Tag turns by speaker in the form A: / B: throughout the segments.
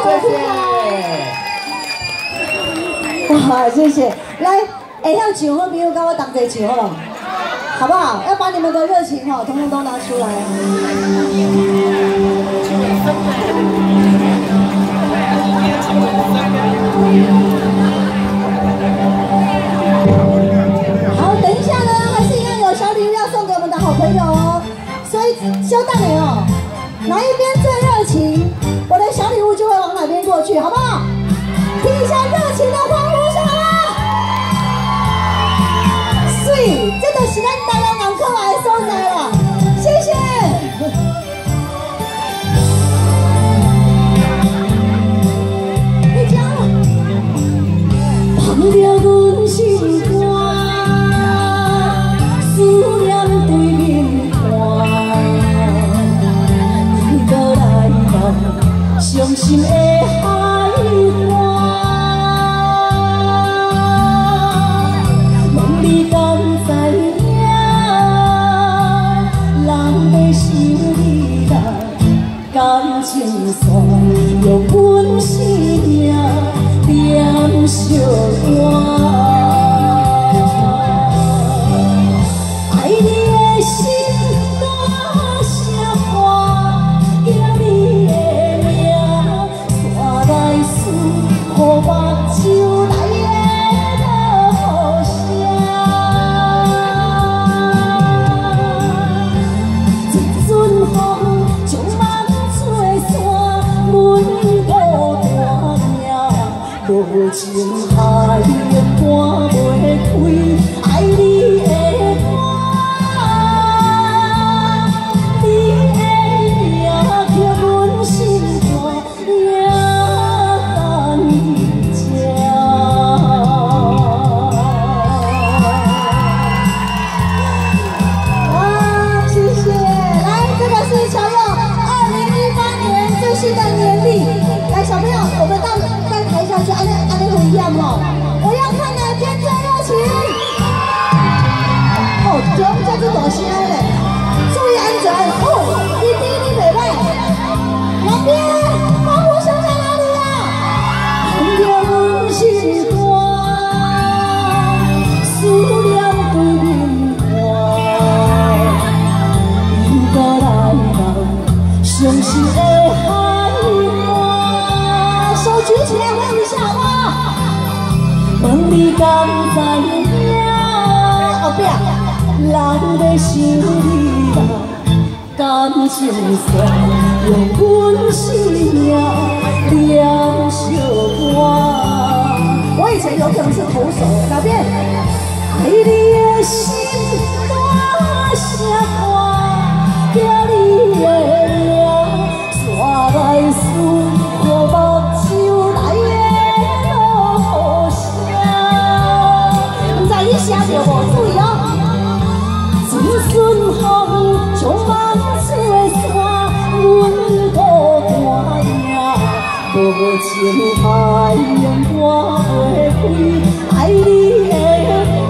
A: 哇，谢谢！来，会晓唱好朋友跟我同齐唱好，好不好？要把你们的热情哈，统统都拿出来。好，等一下呢，还是一样有小礼物要送给我们的好朋友哦。所以肖大美哦，哪一边最热情，我的小礼物就会往哪边过去，好不好？听一下热情的欢呼声好吗？所以这就是咱台湾人可爱的所在了，谢谢。你讲，放着阮心肝，思念对面看，伊搁来到伤心的海岸。 感情线用阮生命点烧干，爱你的心大声歌，叫你的名，煞来思，予目睭来的落声，一阵风。 无情海永赶袂开，爱你的歌，你的名叫阮心肝，也等你听。哇，谢谢！来，这个是乔佑2018年最新的年历。来，小朋友，我们到。 就安尼不一样哦！我要看哪边最热情。哦，这我们家这大声嘞，注意安全哦！你第一袂歹。旁边欢呼声在哪里啊？放着阮心肝，思念对面看，又搁来到伤心的海岸。 手举起来，挥一下好不好？问你敢知影？后壁人在想你啦，感情线用阮生命点烧干。我以前有可能是投手，老边。爱你的心大声歌，叫你的名，煞来思。 声着无注意哦，一阵风将万水的山，阮孤单影，无情海永赶袂开，爱你的歌，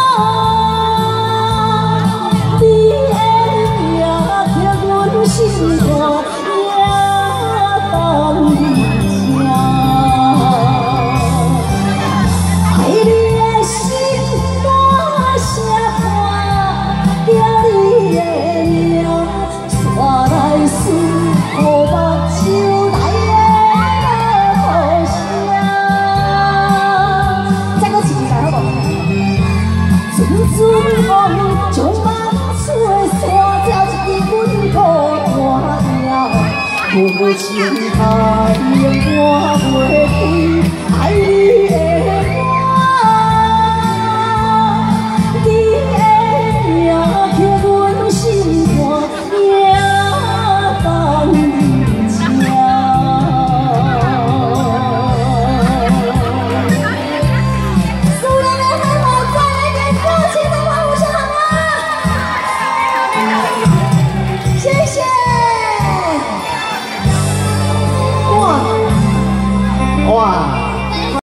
A: 你的名叫阮心肝，也等你听。爱你。 无情海永赶袂开，爱你。